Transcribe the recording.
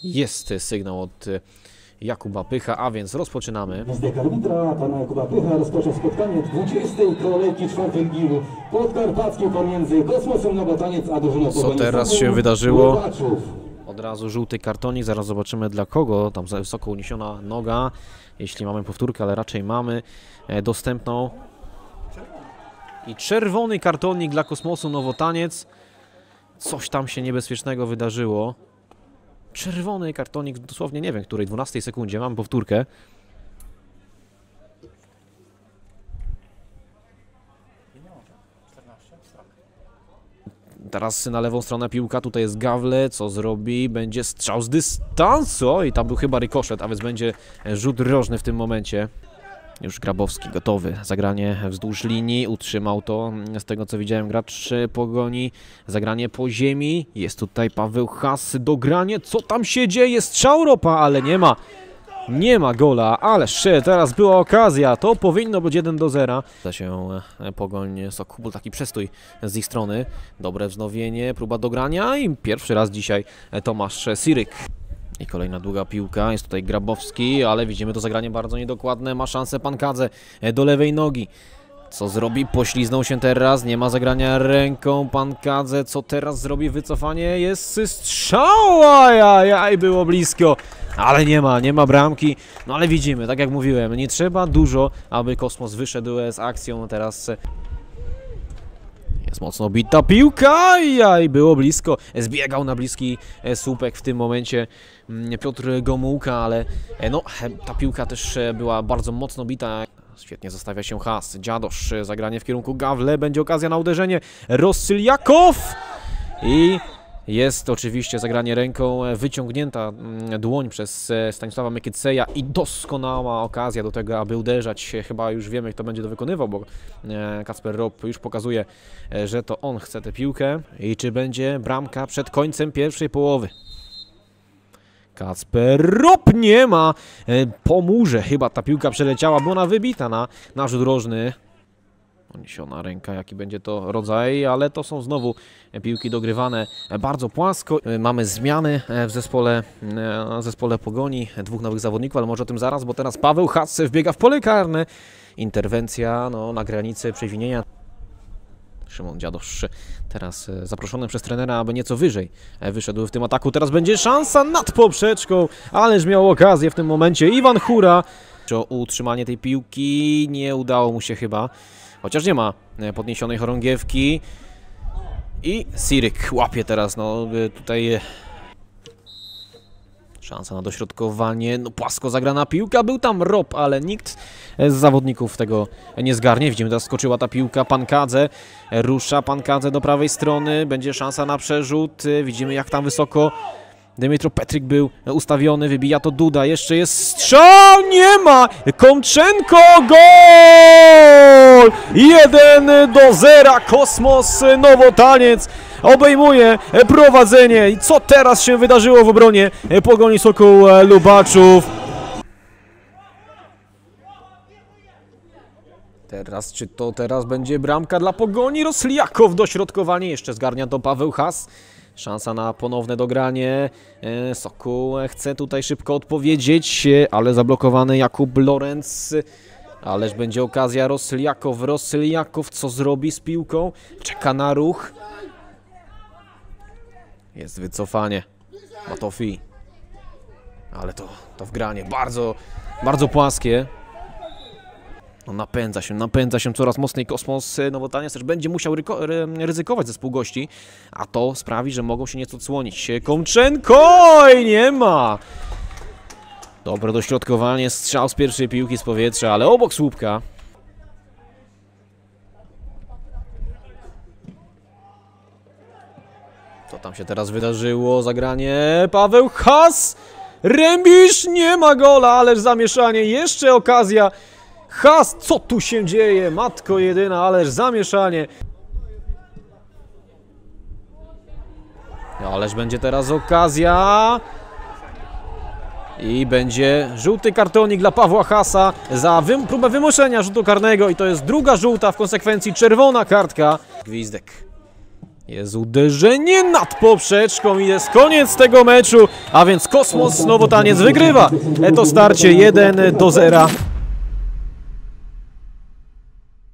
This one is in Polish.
Jest sygnał od Jakuba Pycha, a więc rozpoczynamy. Zdech arbitra, pana Jakuba Pycha rozpoczął spotkanie 20. kolejki 4. ligu podkarpackiej pomiędzy Kosmosem Nowotaniec a drużyną Co teraz się wydarzyło? Od razu żółty kartonik, zaraz zobaczymy dla kogo. Tam za wysoko uniesiona noga, jeśli mamy powtórkę, ale raczej mamy dostępną. I czerwony kartonik dla Kosmosu Nowotaniec. Coś tam się niebezpiecznego wydarzyło. Czerwony kartonik, dosłownie nie wiem, której 12 sekundzie, mamy powtórkę. Teraz na lewą stronę piłka, tutaj jest Gawle, co zrobi? Będzie strzał z dystansu i tam był chyba rykoszet, a więc będzie rzut rożny w tym momencie. Już Grabowski gotowy, zagranie wzdłuż linii, utrzymał to, z tego co widziałem, gracz Pogoni, zagranie po ziemi, jest tutaj Paweł Has, dogranie, co tam się dzieje, strzał Ropa, ale nie ma gola, ależ teraz była okazja, to powinno być 1-0. Zda się Pogoń Sokół, taki przestój z ich strony, dobre wznowienie, próba dogrania i pierwszy raz dzisiaj Tomasz Siryk. I kolejna długa piłka, jest tutaj Grabowski, ale widzimy to zagranie bardzo niedokładne, ma szansę Pankadze do lewej nogi. Co zrobi? Pośliznął się teraz, nie ma zagrania ręką Pankadze, co teraz zrobi? Wycofanie, jest strzał, ajajaj, było blisko, ale nie ma bramki. No ale widzimy, tak jak mówiłem, nie trzeba dużo, aby Kosmos wyszedł z akcją, teraz jest mocno bita piłka i było blisko. Zbiegał na bliski słupek w tym momencie Piotr Gomułka, ale no, ta piłka też była bardzo mocno bita. Świetnie zostawia się Has. Dziadosz, zagranie w kierunku Gawle, będzie okazja na uderzenie. Rosyljakow i jest oczywiście zagranie ręką, wyciągnięta dłoń przez Stanisława Mekyceja i doskonała okazja do tego, aby uderzać. Chyba już wiemy, kto będzie to wykonywał, bo Kacper Rop już pokazuje, że to on chce tę piłkę. I czy będzie bramka przed końcem pierwszej połowy? Kacper Rop nie ma. Po murze chyba ta piłka przeleciała, była ona wybita na rzut rożny. Uniesiona ręka, jaki będzie to rodzaj, ale to są znowu piłki dogrywane bardzo płasko. Mamy zmiany w zespole Pogoni, dwóch nowych zawodników, ale może o tym zaraz, bo teraz Paweł Has wbiega w pole karne. Interwencja na granicy przewinienia. Szymon Dziadosz teraz zaproszony przez trenera, aby nieco wyżej wyszedł w tym ataku. Teraz będzie szansa nad poprzeczką, ależ miał okazję w tym momencie Iwan Hura. O utrzymanie tej piłki nie udało mu się chyba. Chociaż nie ma podniesionej chorągiewki. I Siryk łapie teraz, tutaj szansa na dośrodkowanie, płasko zagrana piłka, był tam Rob, ale nikt z zawodników tego nie zgarnie. Widzimy, teraz skoczyła ta piłka, Pankadze, rusza Pankadze do prawej strony, będzie szansa na przerzut, widzimy jak tam wysoko Dymitro Petryk był ustawiony, wybija to Duda, jeszcze jest strzał, nie ma! Komczenko, gol! 1-0, Kosmos Nowotaniec obejmuje prowadzenie. I co teraz się wydarzyło w obronie Pogoni Sokół Lubaczów? Czy to teraz będzie bramka dla Pogoni? Rosliakow dośrodkowanie, jeszcze zgarnia to Paweł Has. Szansa na ponowne dogranie. Sokół chce tutaj szybko odpowiedzieć, ale zablokowany Jakub Lorenz. Ależ będzie okazja. Rosyljakow co zrobi z piłką? Czeka na ruch. Jest wycofanie. Matofi. Ale to wgranie bardzo płaskie. Napędza się coraz mocniej Kosmos Nowotaniec, też będzie musiał ryzykować zespół gości, a to sprawi, że mogą się nieco odsłonić. Komczenko i nie ma! Dobre dośrodkowanie, strzał z pierwszej piłki z powietrza, ale obok słupka. Co tam się teraz wydarzyło? Zagranie Paweł Has! Rębisz, nie ma gola, ależ zamieszanie, jeszcze okazja. Has, co tu się dzieje? Matko jedyna, ależ zamieszanie. Ależ będzie teraz okazja. I będzie żółty kartonik dla Pawła Hasa za próbę wymuszenia rzutu karnego. I to jest druga żółta, w konsekwencji czerwona kartka. Gwizdek. Jest uderzenie nad poprzeczką i jest koniec tego meczu, a więc Kosmos Nowotaniec wygrywa to starcie 1-0.